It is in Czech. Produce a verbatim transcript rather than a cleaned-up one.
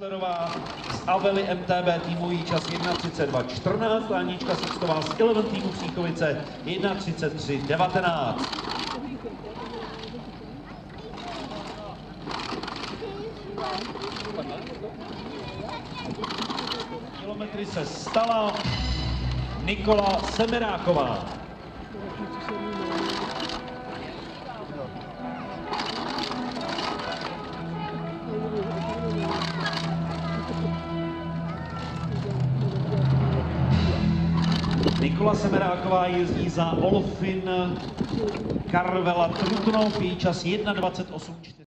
Kastlerová z Avely M T B týmu jí čas jedna třicet dva čtrnáct, a Anička Sixtová z Eleven týmu Příchovice jedna třicet tři devatenáct. Kilometry se stala Nikola Semeráková. Nikola Semeráková jezdí za Olfin Karvela Trutnov, její čas jedna dvacet osm čtyřicet.